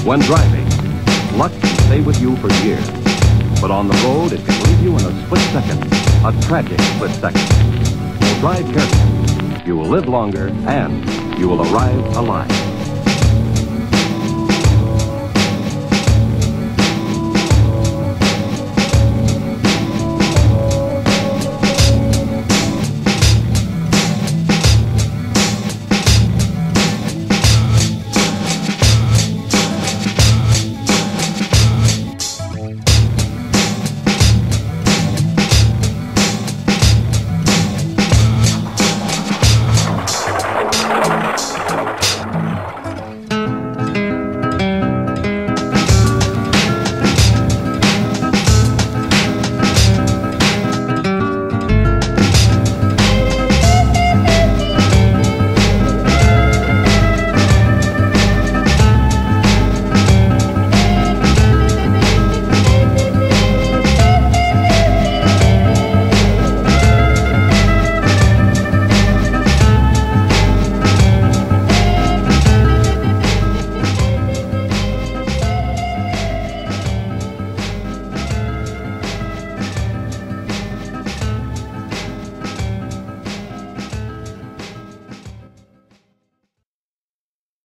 When driving, luck can stay with you for years. But on the road, it can leave you in a split second. A tragic split second. So drive carefully. You will live longer and you will arrive alive.